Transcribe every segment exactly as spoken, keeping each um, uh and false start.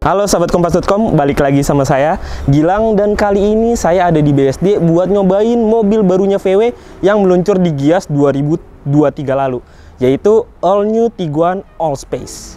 Halo sahabat kompas titik com, balik lagi sama saya Gilang, dan kali ini saya ada di B S D buat nyobain mobil barunya V W yang meluncur di Gias dua ribu dua puluh tiga lalu, yaitu All New Tiguan Allspace.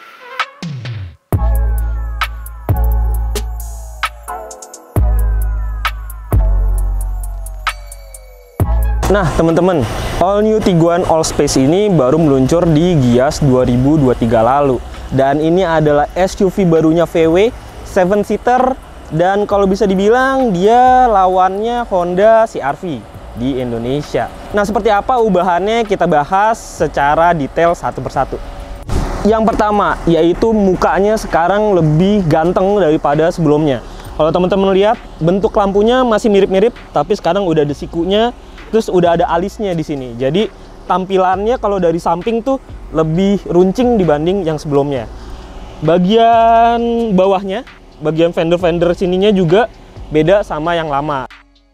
Nah teman-teman, All New Tiguan Allspace ini baru meluncur di Gias dua ribu dua puluh tiga lalu. Dan ini adalah S U V barunya V W, tujuh seater, dan kalau bisa dibilang dia lawannya Honda C R V di Indonesia. Nah, seperti apa ubahannya kita bahas secara detail satu persatu. Yang pertama, yaitu mukanya sekarang lebih ganteng daripada sebelumnya. Kalau teman-teman lihat, bentuk lampunya masih mirip-mirip, tapi sekarang udah ada sikunya, terus udah ada alisnya di sini. Jadi tampilannya kalau dari samping tuh lebih runcing dibanding yang sebelumnya. Bagian bawahnya, bagian fender-fender sininya juga beda sama yang lama.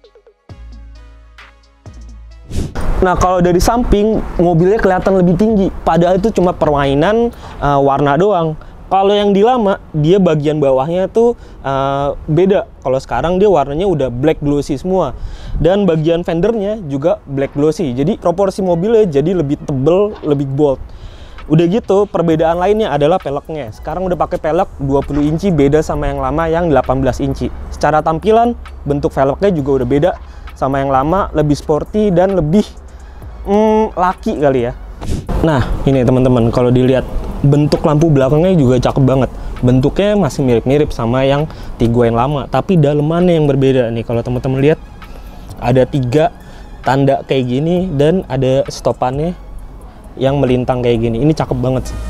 Nah, kalau dari samping mobilnya kelihatan lebih tinggi, padahal itu cuma permainan uh, warna doang. Kalau yang di lama, dia bagian bawahnya tuh uh, beda. Kalau sekarang dia warnanya udah black glossy semua. Dan bagian fendernya juga black glossy. Jadi proporsi mobilnya jadi lebih tebel, lebih bold. Udah gitu, perbedaan lainnya adalah peleknya. Sekarang udah pakai pelek dua puluh inci, beda sama yang lama yang delapan belas inci. Secara tampilan, bentuk velgnya juga udah beda sama yang lama, lebih sporty dan lebih hmm, laki kali ya. Nah, ini teman-teman, kalau dilihat bentuk lampu belakangnya juga cakep banget. Bentuknya masih mirip-mirip sama yang Tiguan lama, tapi dalemannya yang berbeda nih. Kalau teman-teman lihat, ada tiga tanda kayak gini dan ada stopannya yang melintang kayak gini. Ini cakep banget sih.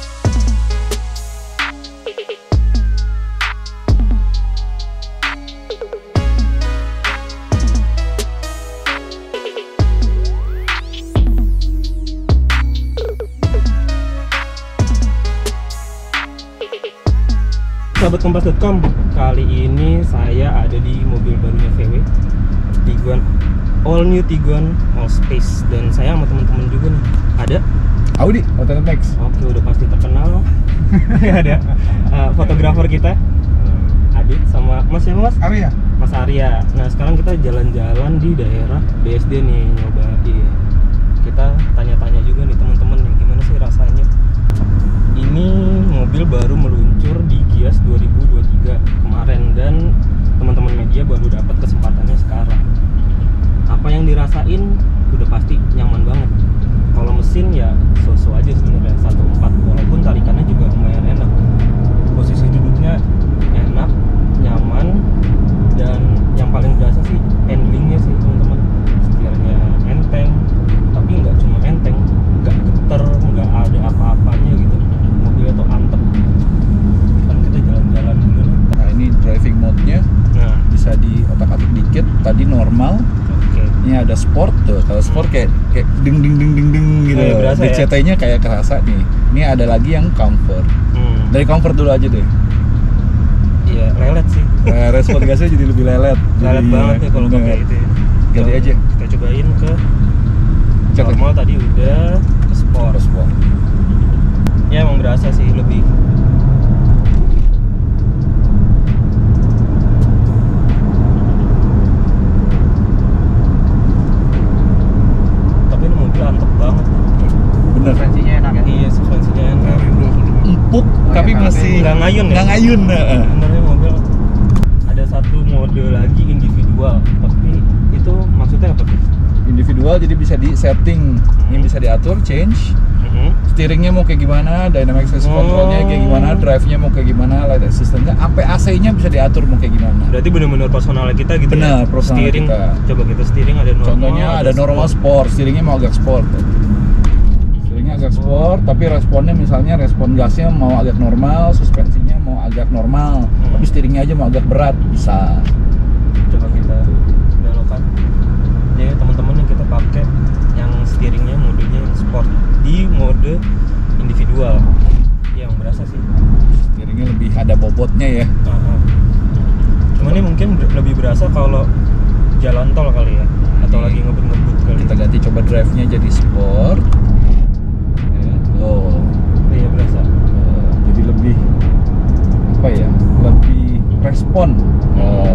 Sahabat kompas titik com, kali ini saya ada di mobil barunya V W, Tiguan All New Tiguan Allspace, dan saya sama teman-teman juga nih. Ada Audi Autonet Max. Oke, udah pasti terkenal. Ada uh, fotografer kita Adit sama Mas siapa Mas? Arya. Mas Arya. Nah, sekarang kita jalan-jalan di daerah B S D nih, nyoba di. Kita tanya-tanya juga nih teman-teman yang gimana sih rasanya. Ini mobil baru meluncur di Gias dua ribu dua puluh tiga kemarin, dan teman-teman media baru dapat kesempatannya sekarang. Apa yang dirasain udah pasti nyaman banget. Kalau mesin ya so-so aja sebenarnya, satu empat, walaupun tarikannya juga lumayan enak. Posisi duduknya enak, nyaman, dan yang paling berasa sih handlingnya sih teman-teman. Setirnya enteng, tapi nggak cuma enteng, nggak geter, nggak ada apa-apanya gitu. Mobilnya tuh antep. Kan kita jalan-jalan dulu nih. Nah, ini driving mode-nya. Nah, bisa di otak-atik dikit. Tadi normal. Oke. Ini ada sport tuh. Kalau sport kayak kayak ding ding ding ding ding gitu. Nah, berasa D C T-nya ya? kayak kerasa nih. Ini ada lagi yang comfort. Hmm. Dari comfort dulu aja deh. Iya, lelet sih. Nah, respon gasnya jadi lebih lelet. Lelet Jadi, banget ya kalau pakai itu ya. Ganti Coba- aja. Kita cobain ke Cek normal tadi udah, ke sport. Sport. Sport. Ya emang berasa sih lebih. Tapi ini mobil antep banget. Bener. Suspensinya enak ya? Iya, suspensinya enak. Empuk tapi Kayak masih nggak ngayun ya? Nggak ngayun. Nah. Sebenarnya mobil ada satu mode lagi individual, tapi itu maksudnya apa sih? Individual jadi bisa di setting. Ini bisa diatur, change. Steeringnya mau kayak gimana, dynamic access Oh. controlnya kayak gimana, drive-nya mau kayak gimana, light assistance-nya, sampai A C-nya bisa diatur mau kayak gimana. Berarti benar-benar personal kita gitu. Benar, ya? personal Steering, kita. coba kita steering ada normal. Contohnya ada normal sport, steeringnya mau agak sport. Steeringnya agak sport, tapi responnya misalnya respon gasnya mau agak normal, suspensinya mau agak normal, Hmm. tapi steeringnya aja mau agak berat, bisa. Coba kita belokkan. Jadi teman-teman yang kita pakai yang steeringnya modenya yang sport di mode individual, yang berasa sih. Steeringnya lebih ada bobotnya ya. Uh-huh. Cuman ini mungkin ber- lebih berasa kalau jalan tol kali ya, atau Ini lagi ngebut-ngebut kali. Kita ganti coba drive-nya jadi sport. Ya, oh. Iya berasa. Uh, jadi lebih apa respon. Oh.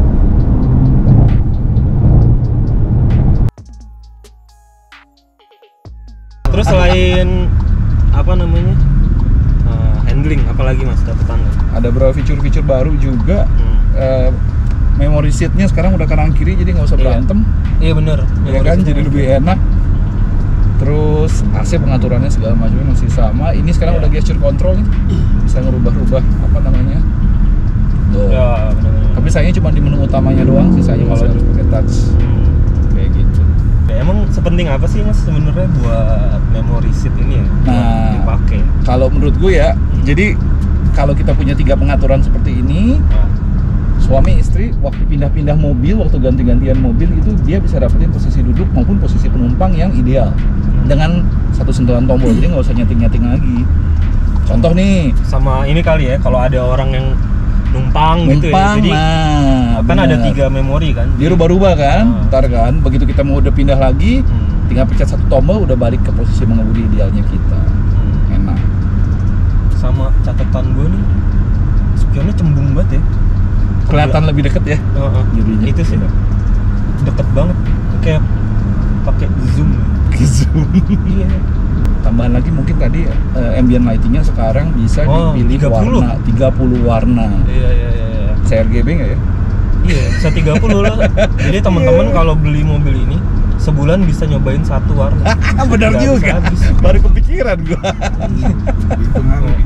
Terus selain apa namanya uh, handling, apalagi mas catatan? Ada beberapa fitur-fitur baru juga. Hmm. Uh, memory seatnya sekarang udah kanan kiri, jadi nggak usah berantem. Iya, iya bener. Ya kan, jadi lebih enak. Terus A C pengaturannya segala macamnya masih sama. Ini sekarang yeah. udah gesture control nih, bisa ngerubah-rubah apa namanya. Tuh. Ya, bener-bener. Tapi sayangnya cuma di menu utamanya doang, sisanya masih harus pakai touch. Hmm. Kayak gitu. Ya, emang sepenting apa sih mas sebenarnya buat memory seat ini ya? Nah, buat dipakai. Kalau menurut gue ya, hmm. jadi kalau kita punya tiga pengaturan seperti ini, nah. suami istri waktu pindah-pindah mobil, waktu ganti-gantian mobil itu dia bisa dapetin posisi duduk maupun posisi penumpang yang ideal hmm. dengan satu sentuhan tombol, jadi nggak usah nyeting-nyeting lagi. Contoh nih, sama ini kali ya, kalau ada orang yang numpang, numpang gitu ya, jadi nah, kan bener. ada tiga memori kan, dia rubah-rubah kan, hmm. ntar kan begitu kita mau udah pindah lagi, hmm. tinggal pencet satu tombol udah balik ke posisi mengemudi idealnya kita. hmm. Enak. Sama catatan gue nih, spionnya cembung banget ya, kelihatan lebih deket ya. uh -uh. Jadinya itu sih deket banget, kayak pakai zoom. Zoom. Iya. Tambahan lagi mungkin tadi uh, ambient lightingnya sekarang bisa oh, dipilih tiga puluh. warna tiga puluh warna. Iya iya iya. C R G B nggak ya? Iya, bisa tiga puluh lah. Jadi teman-teman kalau beli mobil ini sebulan bisa nyobain satu warna. Benar juga. Baru kepikiran gua. Itu ngaruh.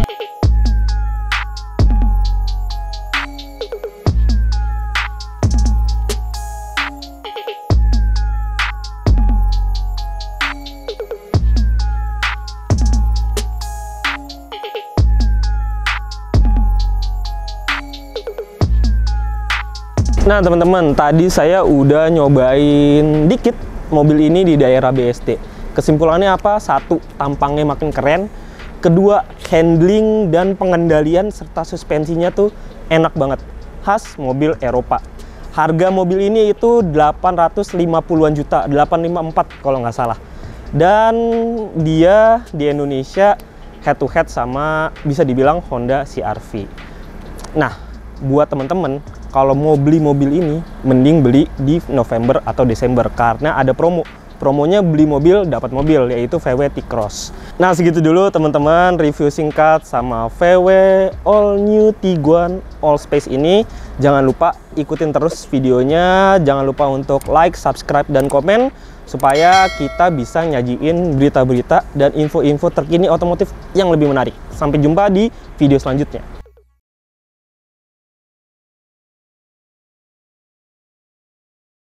Nah teman-teman, tadi saya udah nyobain dikit mobil ini di daerah B S D. Kesimpulannya apa? Satu, tampangnya makin keren. Kedua, handling dan pengendalian serta suspensinya tuh enak banget. Khas mobil Eropa. Harga mobil ini itu delapan ratus lima puluhan juta, delapan ratus lima puluh empat kalau nggak salah. Dan dia di Indonesia head to head sama bisa dibilang Honda C R V. Nah, buat teman-teman kalau mau beli mobil ini, mending beli di November atau Desember karena ada promo. Promonya beli mobil dapat mobil, yaitu V W T-Cross. Nah, segitu dulu teman-teman review singkat sama V W All New Tiguan All Space ini. Jangan lupa ikutin terus videonya, jangan lupa untuk like, subscribe, dan komen supaya kita bisa nyajiin berita-berita dan info-info terkini otomotif yang lebih menarik. Sampai jumpa di video selanjutnya.